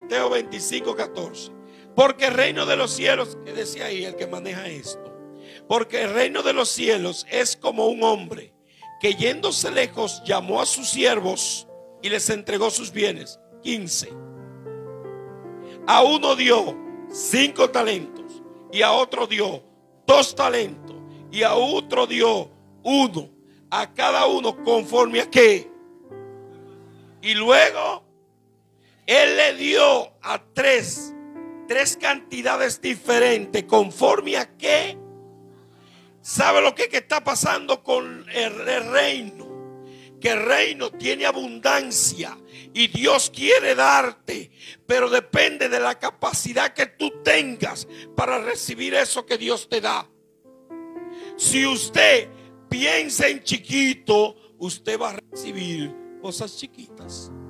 Mateo 25:14. Porque el reino de los cielos, ¿qué decía ahí el que maneja esto? Porque el reino de los cielos es como un hombre que yéndose lejos llamó a sus siervos y les entregó sus bienes. 15. A uno dio 5 talentos y a otro dio 2 talentos y a otro dio 1, a cada uno conforme a qué. Y luego él le dio a tres cantidades diferentes conforme a qué. ¿Sabe lo que está pasando con el reino? Que el reino tiene abundancia y Dios quiere darte, pero depende de la capacidad que tú tengas para recibir eso que Dios te da. Si usted piensa en chiquito, usted va a recibir cosas chiquitas.